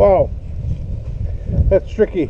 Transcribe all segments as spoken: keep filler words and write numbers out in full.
Wow, that's tricky.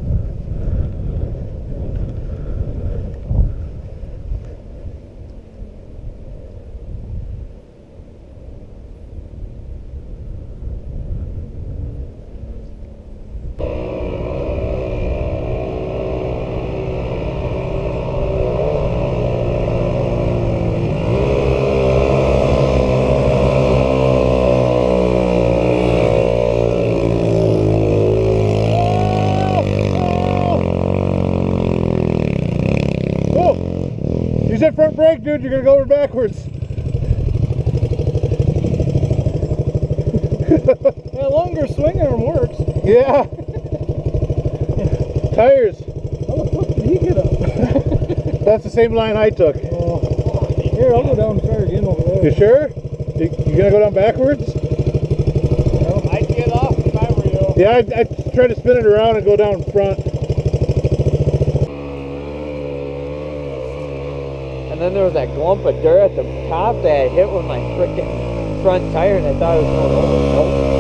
Use that front brake, dude. You're gonna go over backwards. Yeah, longer swing arm works. Yeah. Tires. How the fuck did he get up? That's the same line I took. Oh. Here, I'll go down and try again over there. You sure? You, you gonna go down backwards? Well, I'd get off if I were you. Yeah, I'd, I'd try to spin it around and go down front. And then there was that glump of dirt at the top that I hit with my frickin' front tire, and I thought it was going over.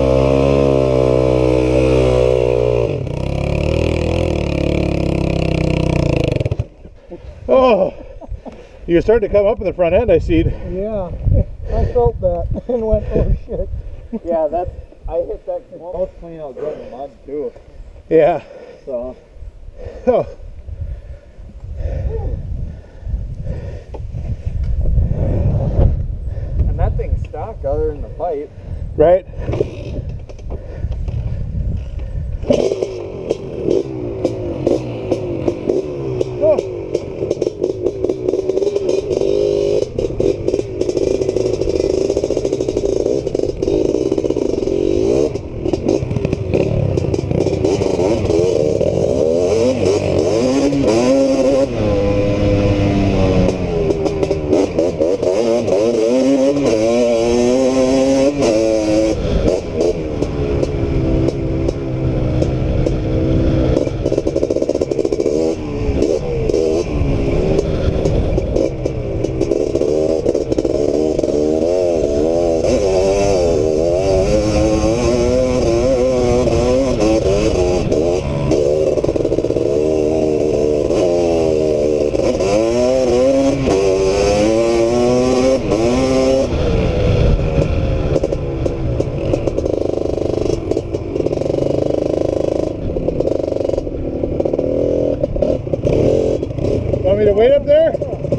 Oh, you're starting to come up in the front end, I see. Yeah, I felt that and went, oh shit. Yeah, that's, I hit that glump. I was cleaning out good in the mud too. Yeah. So. Oh. And that thing's stock other than the pipe. Right. Oh. Want me to wait up there?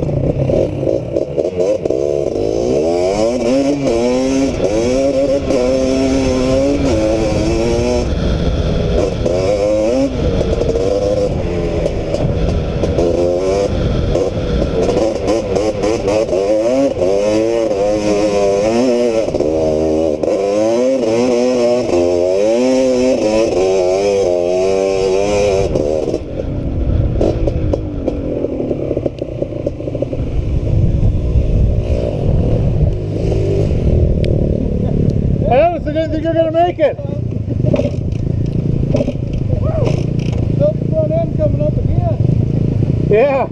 I honestly didn't think you were going to make it. Felt the front end coming up again. Yeah.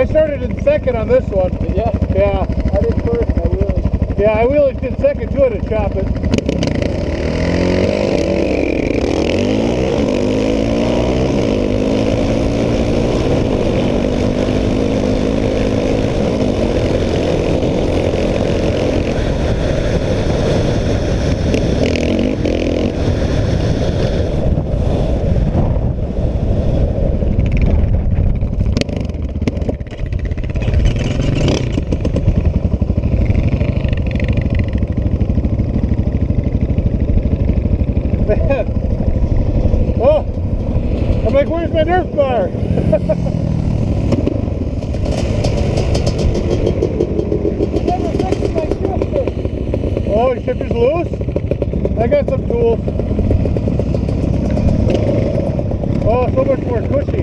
started in second on this one. Did ya? Yeah. I did first, I really. Yeah, I wheelied in second to it to chop it. Oh, I'm like, where's my Nerf bar? Never fixed my shifter. Oh, your shifter's loose? I got some tools. Oh, so much more cushy.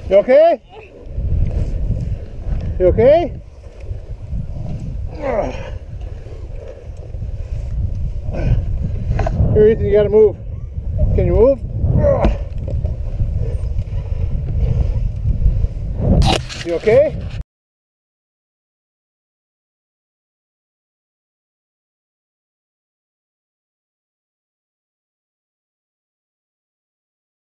You okay? You okay? Here, Ethan, you gotta move. Can you move? You okay?